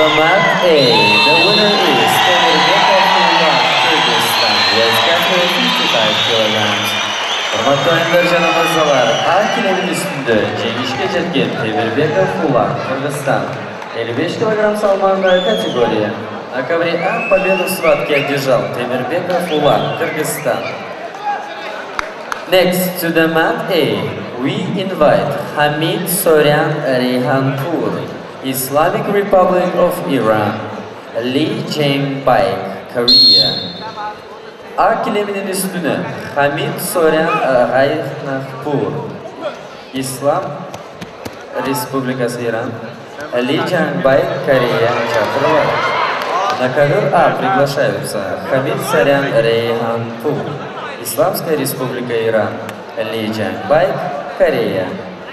the mat A, the winner is Temurбеков Ulan, Kyrgyzstan, weighs category 55 kilograms. Hurmatli o'yinlar, janob a'zolar, A kiloning üstünde jengishga jetgan Temurбеков Ulan, Kyrgyzstan, 55 килограмм салмагная категория. На ковре А победу в схватке одержал Темурбеков Ulan, Kyrgyzstan. Next to the mat A, we invite Hamid Soryan Reyhanpur, Islamic Republic of Iran, Lee Jang-baek, Korea. A kileminin üstüne Hamid Soryan Reyhanpur, İslam Республикасы İran, Ли Jang-baek, Корея, чакрывает. На ковер А приглашаются Хамид Сорян Рейханпур, Исламская Республика Иран, Ли Jang-baek, Корея.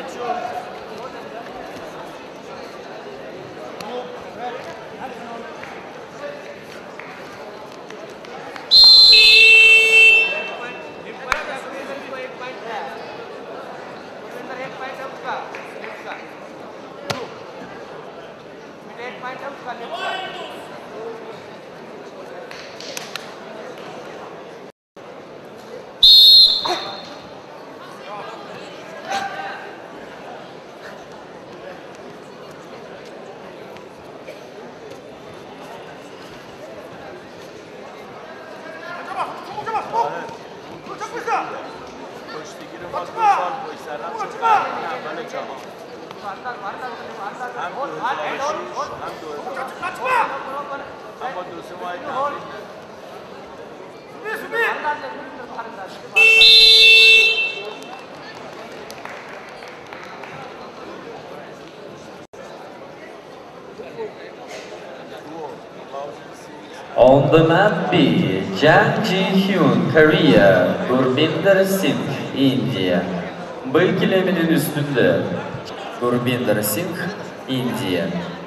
On the mat B, Jang Ji-hyun, Korea, Gurbinder Singh, India. B kileminin üstünde Gurbinder Singh, India.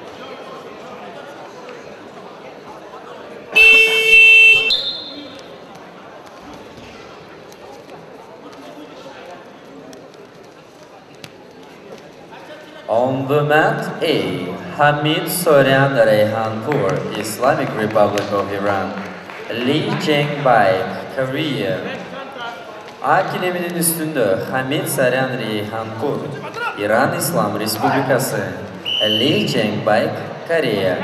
On the mat A, Hamid Soryan Reyhanpur, Islamic Republic of Iran, Lee Jang-baek, Korea. A kileminin üstünde Hamid Soryan Reyhanpur, İran İslam Respublikası, Lee Jang-baek, Korea.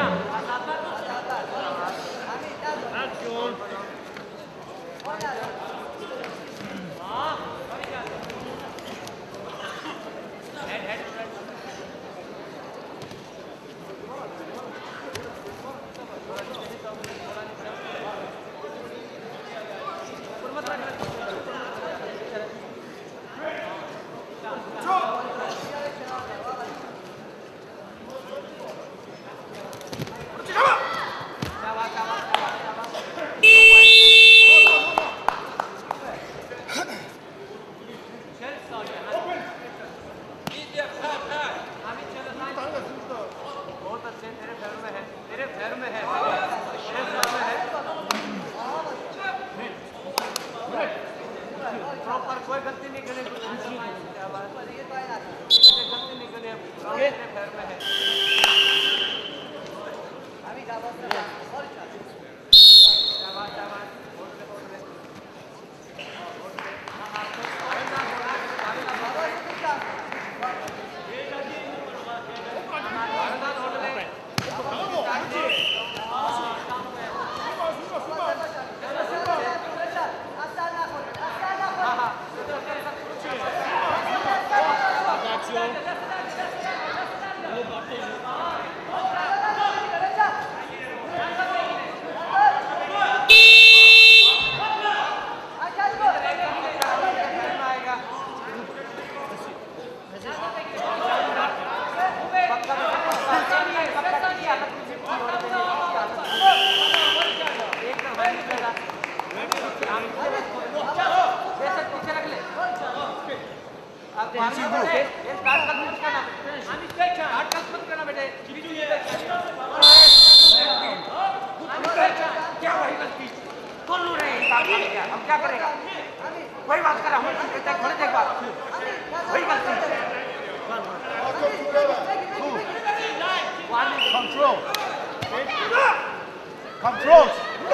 Control. Control.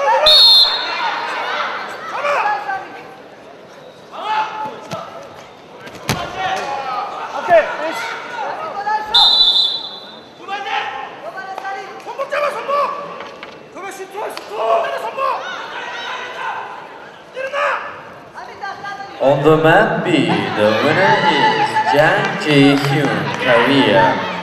Okay, finish. 손목 잡아, 손목. 그거 슈터. 손목. On the mat B, the winner is Jang Jae-hyun, Korea.